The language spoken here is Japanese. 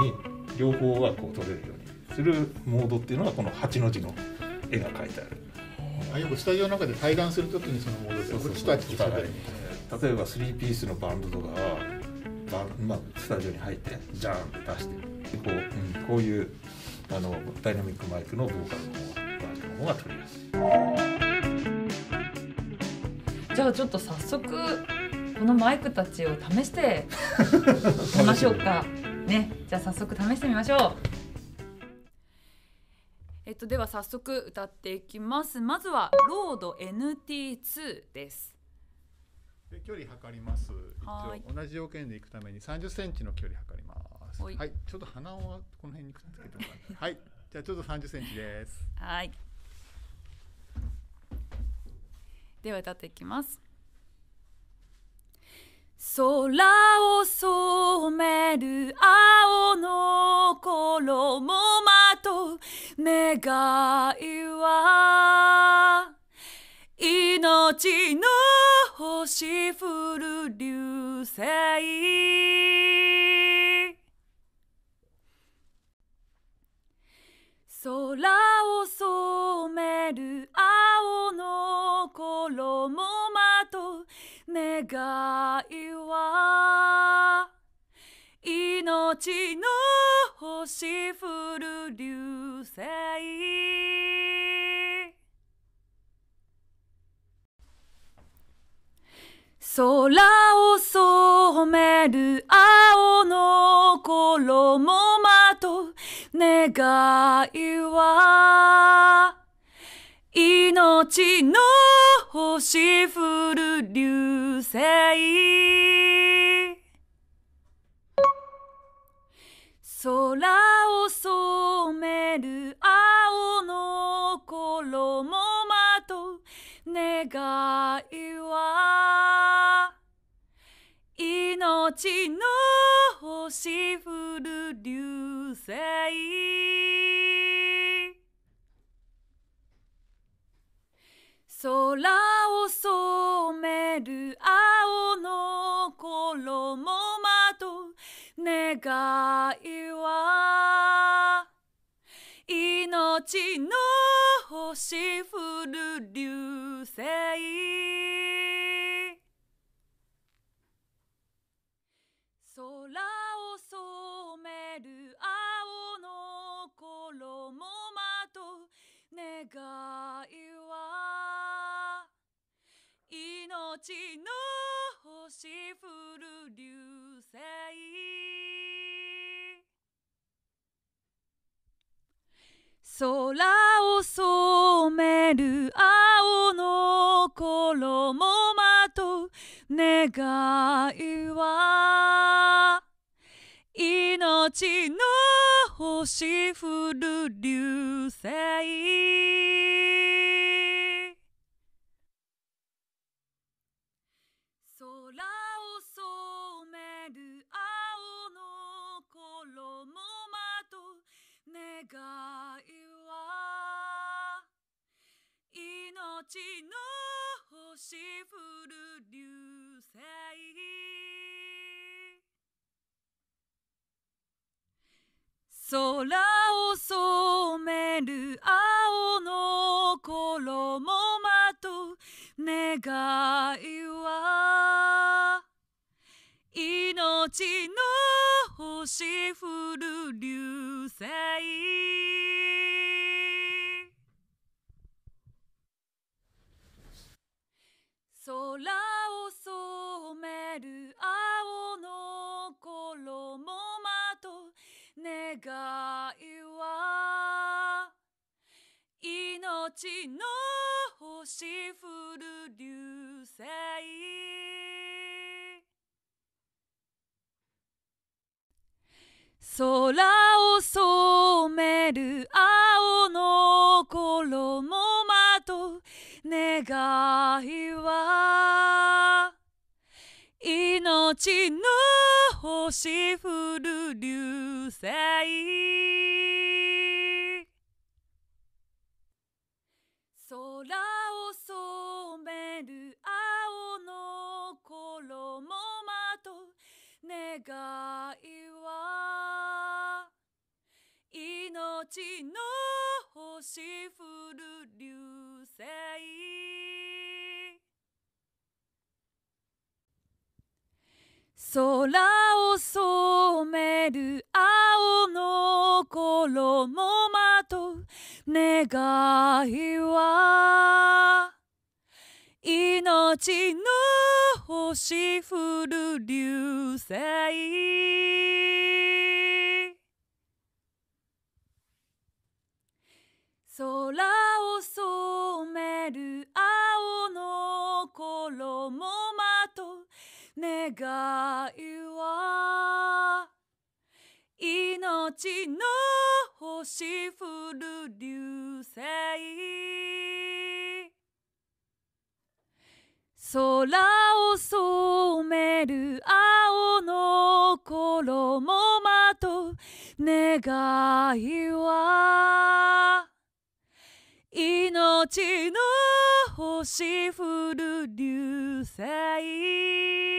に両方がこう撮れるようにするモードっていうのがこの8の字の絵が描いてある。 よくスタジオの中で対談するときにそのモードでこっちとあっちと喋るみたいな。 例えば3ピースのバンドとかがスタジオに入ってジャーンって出してこういうダイナミックマイクのボーカルのマイクの方が取りやすい。 じゃあちょっと早速このマイクたちを試してみましょうかね。じゃあ早速試してみましょう。では早速歌っていきます。まずはロード NT2 です。 で距離測ります。一応同じ条件でいくために30センチの距離測ります。はい、ちょっと鼻をこの辺にくっつけてもらってはい、じゃあちょっと30センチです。 はい、では歌っていきます。空を染める青の衣まと願いは命の星降る流星。空を染める青の衣まと願いは命の星降る流星。空を染める青の衣まと願いは命の星降る流星。空を染める青の衣まと願いは命の星降る流星。空を染める青の衣まと願いは命の星降る流星。空を染める青の衣まと願いは命の星降る流星。空を染める青の衣まと願いは命の星降る流星。空を染める青の衣まと願いは命の星降る流星。空を染める青の衣まと願いは命の星降る流星。空を染める青の衣まと願いは命の星降る流星。空を染める青の衣まと願いは命の星降る流星。空を染める青の衣まと願いは命の星降る流星空を染める青の衣まと願いは命の星降る流星空を染める青の衣まと願いは命の星降る流星空を染める青の衣まと願いは命の星降る流星